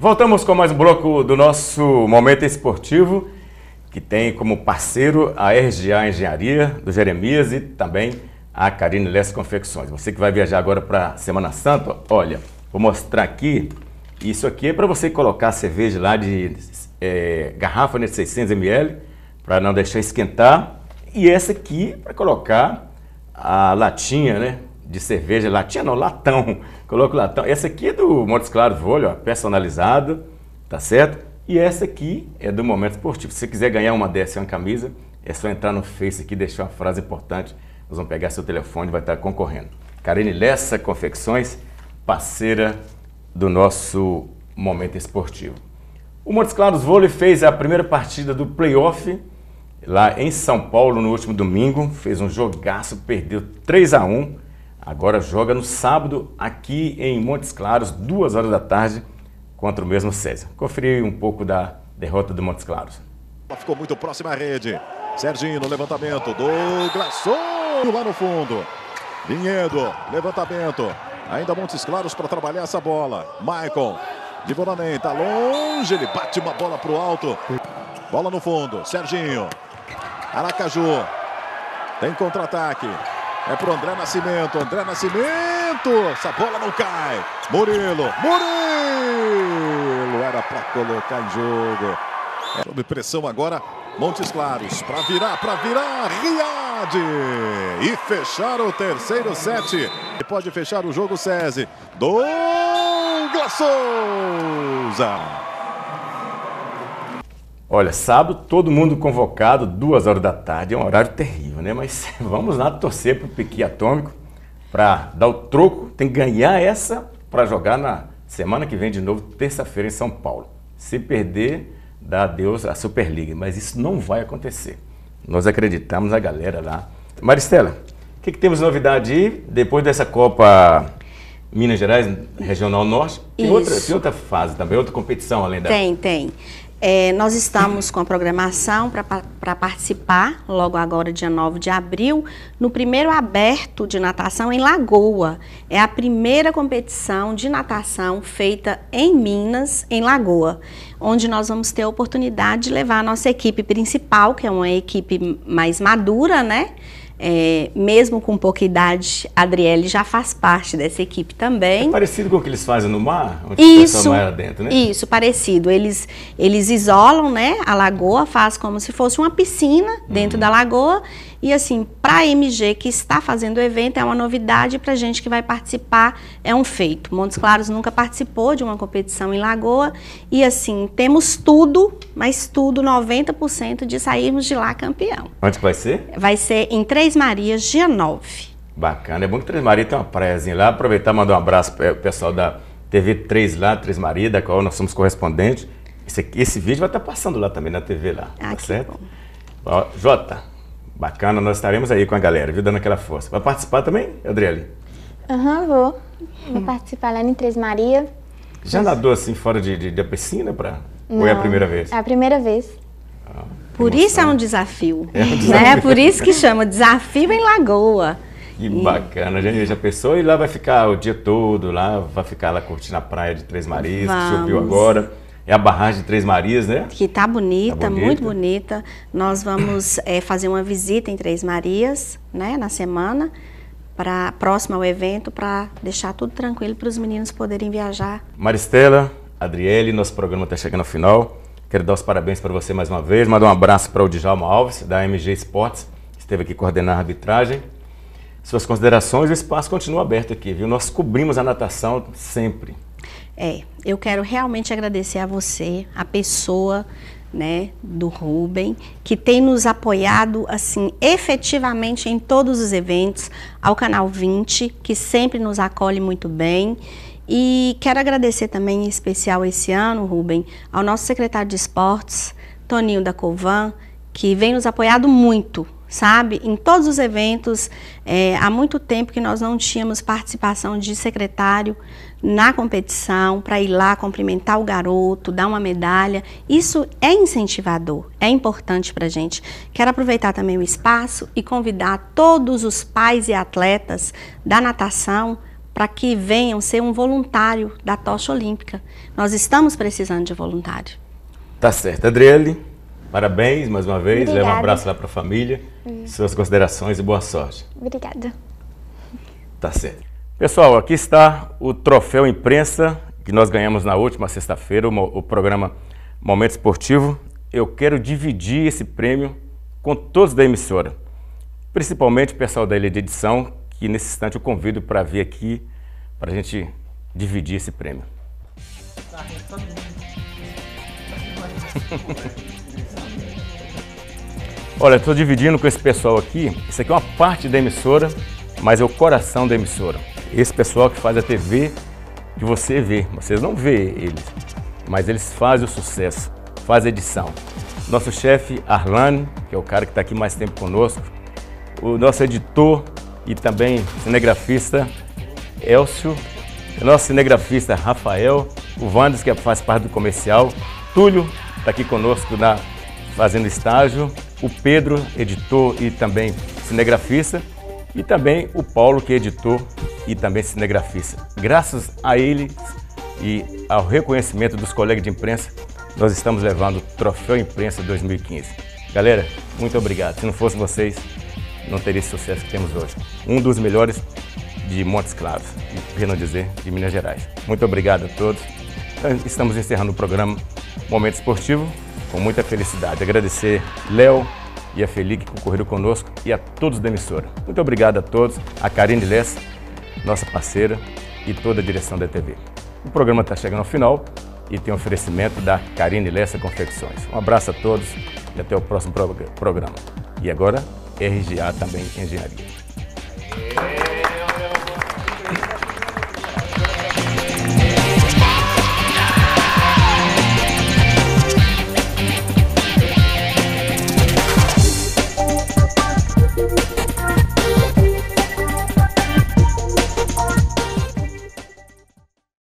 Voltamos com mais um bloco do nosso Momento Esportivo, que tem como parceiro a RGA Engenharia, do Jeremias, e também a Carine Lessa Confecções. Você que vai viajar agora para Semana Santa, olha, vou mostrar aqui, isso aqui é para você colocar a cerveja lá de garrafa de 600 ml, para não deixar esquentar, e essa aqui para colocar a latinha, né, de cerveja, latinha não, latão, coloca o latão. Essa aqui é do Montes Claros Vôlei, ó, personalizada, tá certo? E essa aqui é do Momento Esportivo. Se você quiser ganhar uma dessa e uma camisa, é só entrar no Face aqui e deixar uma frase importante. Nós vamos pegar seu telefone e vai estar concorrendo. Carine Lessa Confecções, parceira do nosso Momento Esportivo. O Montes Claros Vôlei fez a primeira partida do playoff lá em São Paulo no último domingo. Fez um jogaço, perdeu 3-1. Agora joga no sábado aqui em Montes Claros, 2 horas da tarde, contra o mesmo César. Conferir um pouco da derrota do Montes Claros. Ficou muito próxima à rede. Serginho no levantamento. Douglas lá no fundo. Vinhedo, levantamento. Ainda Montes Claros para trabalhar essa bola. Maicon, de Bonanem, tá longe. Ele bate uma bola para o alto. Bola no fundo. Serginho. Aracaju. Tem contra-ataque. É pro André Nascimento. André Nascimento. Essa bola não cai. Murilo. Era para colocar em jogo. Sob pressão agora. Montes Claros. Para virar. Riad. E fechar o terceiro set. E pode fechar o jogo, SESI. Douglas Souza. Olha, sábado, todo mundo convocado, 2 horas da tarde, é um horário terrível, né? Mas vamos lá torcer para o Piqui Atômico, para dar o troco, tem que ganhar essa para jogar na semana que vem de novo, terça-feira em São Paulo. Se perder, dá adeus à Superliga, mas isso não vai acontecer. Nós acreditamos na galera lá. Maristela, o que temos de novidade aí, depois dessa Copa Minas Gerais, Regional Norte? Tem outra fase também, outra competição além da... Tem. Nós estamos com a programação para participar, logo agora, dia 9 de abril, no primeiro aberto de natação em Lagoa. É a primeira competição de natação feita em Minas, em Lagoa, onde nós vamos ter a oportunidade de levar a nossa equipe principal, que é uma equipe mais madura, né? Mesmo com pouca idade, a Adriele já faz parte dessa equipe também. É parecido com o que eles fazem no mar? Isso, dentro, né? Isso, parecido. Eles isolam, né, a lagoa, faz como se fosse uma piscina dentro da lagoa. E assim, para a MG que está fazendo o evento, é uma novidade, para a gente que vai participar, é um feito. Montes Claros nunca participou de uma competição em Lagoa e assim, temos tudo, mas tudo, 90% de sairmos de lá campeão. Onde que vai ser? Vai ser em Três Marias, dia 9. Bacana, é bom que Três Marias tem uma praiazinha lá. Aproveitar e mandar um abraço para o pessoal da TV 3 lá, Três Marias, da qual nós somos correspondentes. Esse vídeo vai estar passando lá também na TV lá, tá certo? Ó, Jota. Bacana, nós estaremos aí com a galera, viu, dando aquela força. Vai participar também, Adriele? Vou participar lá em Três Marias. Já nadou assim fora da piscina? Ou é a primeira vez? É a primeira vez. Por isso é um desafio, né? Por isso que chama Desafio em Lagoa. Que bacana, já pensou? E lá vai ficar o dia todo, vai ficar lá curtindo a praia de Três Marias, que subiu agora. É a barragem de Três Marias, né? Que tá bonita, muito bonita. Nós vamos fazer uma visita em Três Marias, né, na semana, próximo ao evento, para deixar tudo tranquilo para os meninos poderem viajar. Maristela, Adriele, nosso programa está chegando ao final. Quero dar os parabéns para você mais uma vez. Mandar um abraço para o Djalma Alves, da MG Esportes, que esteve aqui coordenando a arbitragem. Suas considerações, o espaço continua aberto aqui, viu? Nós cobrimos a natação sempre. Eu quero realmente agradecer a você, a pessoa, né, do Rubem, que tem nos apoiado, assim, efetivamente em todos os eventos, ao Canal 20, que sempre nos acolhe muito bem. E quero agradecer também, em especial esse ano, Rubem, ao nosso secretário de Esportes, Toninho da Covan, que vem nos apoiado muito, sabe? Em todos os eventos, há muito tempo que nós não tínhamos participação de secretário na competição, para ir lá cumprimentar o garoto, dar uma medalha. Isso é incentivador, é importante para a gente. Quero aproveitar também o espaço e convidar todos os pais e atletas da natação para que venham ser um voluntário da tocha olímpica. Nós estamos precisando de voluntário. Tá certo. Adriele, parabéns mais uma vez. Obrigada. Leva um abraço lá para a família. Suas considerações e boa sorte. Obrigada. Tá certo. Pessoal, aqui está o troféu imprensa que nós ganhamos na última sexta-feira, o programa Momento Esportivo. Eu quero dividir esse prêmio com todos da emissora, principalmente o pessoal da ilha de edição, que nesse instante eu convido para vir aqui para a gente dividir esse prêmio. Olha, estou dividindo com esse pessoal aqui. Isso aqui é uma parte da emissora, mas é o coração da emissora. Esse pessoal que faz a TV que você vê, vocês não vê eles, mas eles fazem o sucesso, fazem a edição. Nosso chefe Arlane, que é o cara que está aqui mais tempo conosco, o nosso editor e também cinegrafista Elcio, o nosso cinegrafista Rafael, o Vandes, que faz parte do comercial, Túlio está aqui conosco fazendo estágio, o Pedro, editor e também cinegrafista, e também o Paulo, que é editor e também cinegrafista. Graças a ele e ao reconhecimento dos colegas de imprensa, nós estamos levando o Troféu Imprensa 2015. Galera, muito obrigado. Se não fosse vocês, não teria esse sucesso que temos hoje. Um dos melhores de Montes Claros, e por não dizer, de Minas Gerais. Muito obrigado a todos. Estamos encerrando o programa Momento Esportivo com muita felicidade. Agradecer Léo e a Feli que concorreram conosco e a todos da emissora. Muito obrigado a todos, a Karine Lessa, nossa parceira, e toda a direção da TV. O programa está chegando ao final e tem um oferecimento da Karine Lessa Confecções. Um abraço a todos e até o próximo programa. E agora, RGA também Engenharia.